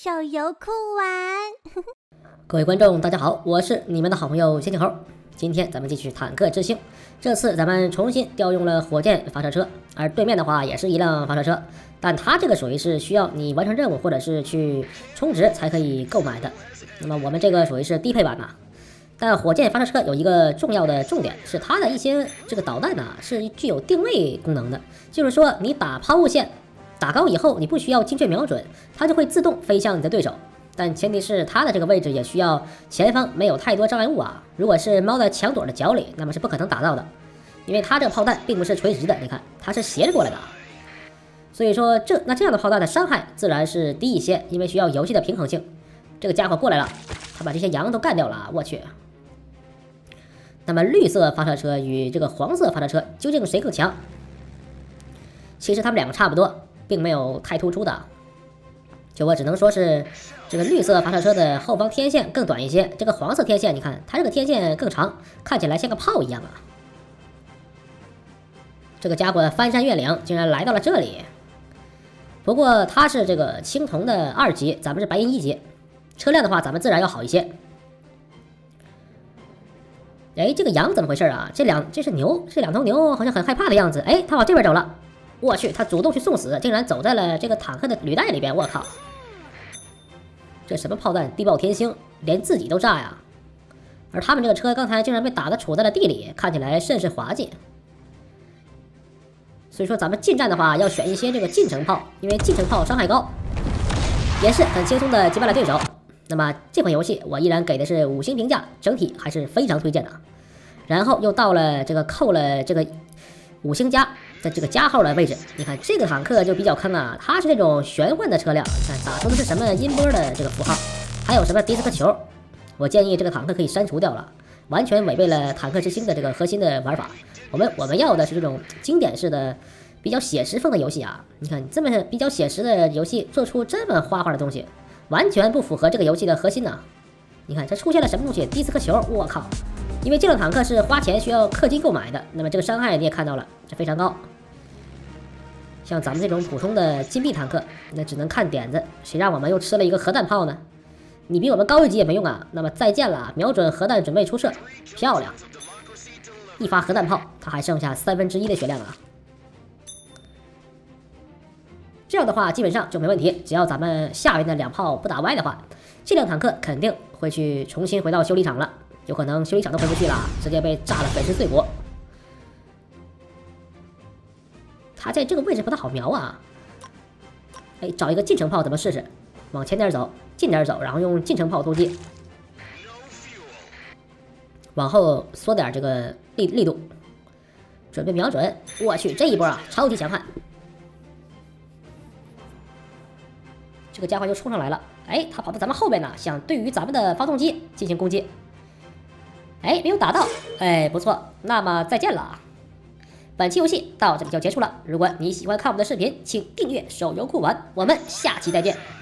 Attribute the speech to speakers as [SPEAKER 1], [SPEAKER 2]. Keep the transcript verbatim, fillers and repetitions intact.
[SPEAKER 1] 手游酷玩。
[SPEAKER 2] 各位观众，大家好，我是你们的好朋友仙气猴。今天咱们继续坦克之星，这次咱们重新调用了火箭发射车，而对面的话也是一辆发射车，但它这个属于是需要你完成任务或者是去充值才可以购买的。那么我们这个属于是低配版呐。但火箭发射车有一个重要的重点，是它的一些这个导弹呢是具有定位功能的，就是说你打抛物线打高以后，你不需要精确瞄准，它就会自动飞向你的对手。但前提是它的这个位置也需要前方没有太多障碍物啊，如果是猫在墙垛的角里，那么是不可能打到的，因为它这个炮弹并不是垂直的，你看它是斜着过来的，所以说这那这样的炮弹的伤害自然是低一些，因为需要游戏的平衡性。这个家伙过来了，他把这些羊都干掉了啊！我去。那么绿色发射车与这个黄色发射车究竟谁更强？其实他们两个差不多，并没有太突出的。就我只能说是这个绿色发射车的后方天线更短一些，这个黄色天线你看它这个天线更长，看起来像个炮一样啊。这个家伙翻山越岭竟然来到了这里，不过他是这个青铜的二级，咱们是白银一级，车辆的话咱们自然要好一些。哎，这个羊怎么回事啊？这两这是牛，这两头牛好像很害怕的样子。哎，它往这边走了，我去，它主动去送死，竟然走在了这个坦克的履带里边，我靠！这什么炮弹，地爆天星，连自己都炸呀！而他们这个车刚才竟然被打得杵在了地里，看起来甚是滑稽。所以说咱们近战的话，要选一些这个近程炮，因为近程炮伤害高，也是很轻松的击败了对手。那么这款游戏我依然给的是五星评价，整体还是非常推荐的。然后又到了这个扣了这个五星加的这个加号的位置，你看这个坦克就比较坑啊，它是这种玄幻的车辆，看打出的是什么音波的这个符号，还有什么迪斯科球，我建议这个坦克可以删除掉了，完全违背了坦克之星的这个核心的玩法。我们我们要的是这种经典式的比较写实风的游戏啊，你看这么比较写实的游戏做出这么花花的东西，完全不符合这个游戏的核心呢、啊。你看这出现了什么东西？迪斯科球，我靠！因为这辆坦克是花钱需要氪金购买的，那么这个伤害你也看到了，这非常高。像咱们这种普通的金币坦克，那只能看点子，谁让我们又吃了一个核弹炮呢？你比我们高一级也没用啊！那么再见了，瞄准核弹准备出射，漂亮！一发核弹炮，它还剩下三分之一的血量啊！这样的话基本上就没问题，只要咱们下边的两炮不打歪的话，这辆坦克肯定会去重新回到修理厂了。有可能修理厂都回不去了，直接被炸了粉身碎骨。他在这个位置不太好瞄啊！哎，找一个近程炮怎么试试？往前点走，近点走，然后用近程炮突击，往后缩点这个力力度，准备瞄准。我去，这一波啊，超级强悍！这个家伙又冲上来了，哎，他跑到咱们后边呢，想对于咱们的发动机进行攻击。哎，没有打到，哎，不错，那么再见了。本期游戏到这里就结束了。如果你喜欢看我们的视频，请订阅手游酷玩，我们下期再见。